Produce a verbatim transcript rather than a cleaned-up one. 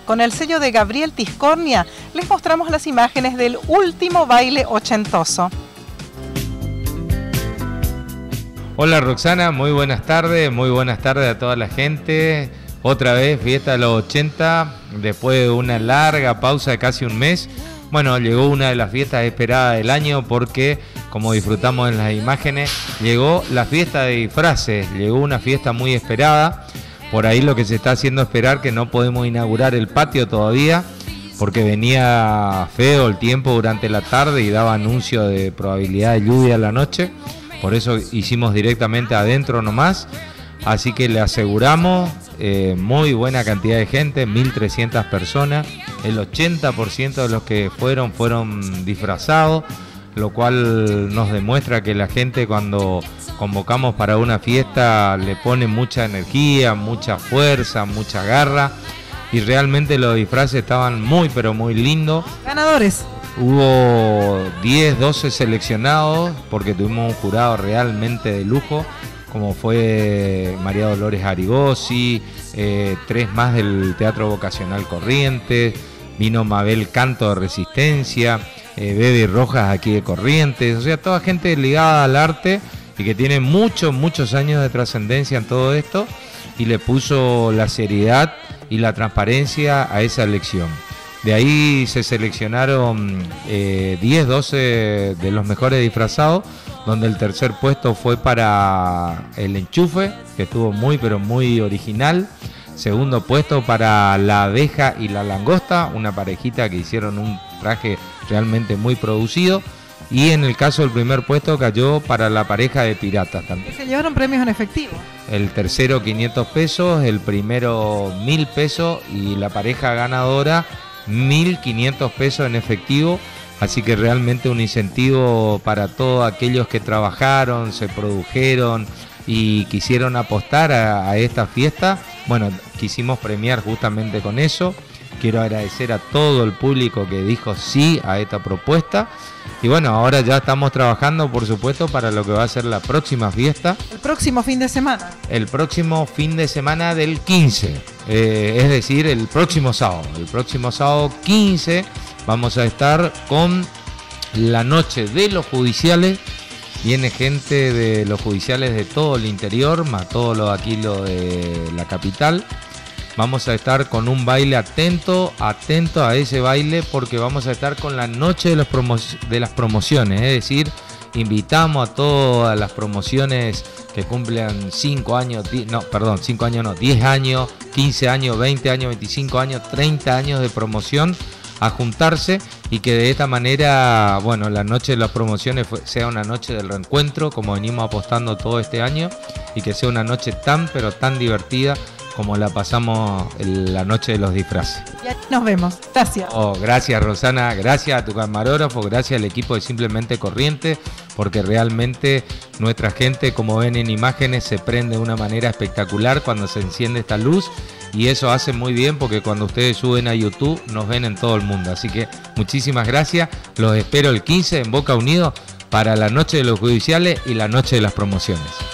Con el sello de Gabriel Tiscornia, les mostramos las imágenes del último baile ochentoso. Hola Roxana, muy buenas tardes, muy buenas tardes a toda la gente. Otra vez fiesta de los ochenta, después de una larga pausa de casi un mes. Bueno, llegó una de las fiestas esperadas del año porque, como disfrutamos en las imágenes, llegó la fiesta de disfraces, llegó una fiesta muy esperada. Por ahí lo que se está haciendo esperar que no podemos inaugurar el patio todavía porque venía feo el tiempo durante la tarde y daba anuncio de probabilidad de lluvia en la noche. Por eso hicimos directamente adentro nomás. Así que le aseguramos eh, muy buena cantidad de gente, mil trescientas personas. El ochenta por ciento de los que fueron fueron disfrazados, lo cual nos demuestra que la gente cuando convocamos para una fiesta le pone mucha energía, mucha fuerza, mucha garra. Y realmente los disfraces estaban muy pero muy lindos. Ganadores. Hubo diez, doce seleccionados porque tuvimos un jurado realmente de lujo, como fue María Dolores Arigosi, eh, tres más del Teatro Vocacional Corrientes, vino Mabel Canto de Resistencia, eh, Bebe Rojas aquí de Corrientes, o sea, toda gente ligada al arte y que tiene muchos, muchos años de trascendencia en todo esto y le puso la seriedad y la transparencia a esa elección. De ahí se seleccionaron eh, diez, doce de los mejores disfrazados, donde el tercer puesto fue para El Enchufe, que estuvo muy pero muy original. Segundo puesto para La Abeja y la Langosta, una parejita que hicieron un traje realmente muy producido. Y en el caso del primer puesto cayó para la pareja de piratas también. Se llevaron premios en efectivo. El tercero quinientos pesos, el primero mil pesos y la pareja ganadora mil quinientos pesos en efectivo. Así que realmente un incentivo para todos aquellos que trabajaron, se produjeron y quisieron apostar a, a esta fiesta. Bueno, quisimos premiar justamente con eso. Quiero agradecer a todo el público que dijo sí a esta propuesta. Y bueno, ahora ya estamos trabajando, por supuesto, para lo que va a ser la próxima fiesta. El próximo fin de semana. El próximo fin de semana del quince, eh, es decir, el próximo sábado. El próximo sábado quince vamos a estar con la noche de los judiciales. Viene gente de los judiciales de todo el interior, más todo lo aquí lo de la capital. Vamos a estar con un baile atento, atento a ese baile porque vamos a estar con la noche de, los promo de las promociones. Es decir, invitamos a todas las promociones que cumplen cinco años, no, perdón, cinco años no, diez años, quince años, veinte años, veinticinco años, treinta años de promoción a juntarse y que de esta manera, bueno, la noche de las promociones fue, sea una noche del reencuentro como venimos apostando todo este año y que sea una noche tan pero tan divertida como la pasamos en la noche de los disfraces. Ya nos vemos. Gracias. Oh, gracias Rosana, gracias a tu camarógrafo, gracias al equipo de Simplemente Corriente, porque realmente nuestra gente, como ven en imágenes, se prende de una manera espectacular cuando se enciende esta luz y eso hace muy bien porque cuando ustedes suben a YouTube nos ven en todo el mundo. Así que muchísimas gracias, los espero el quince en Boca Unido para la noche de los judiciales y la noche de las promociones.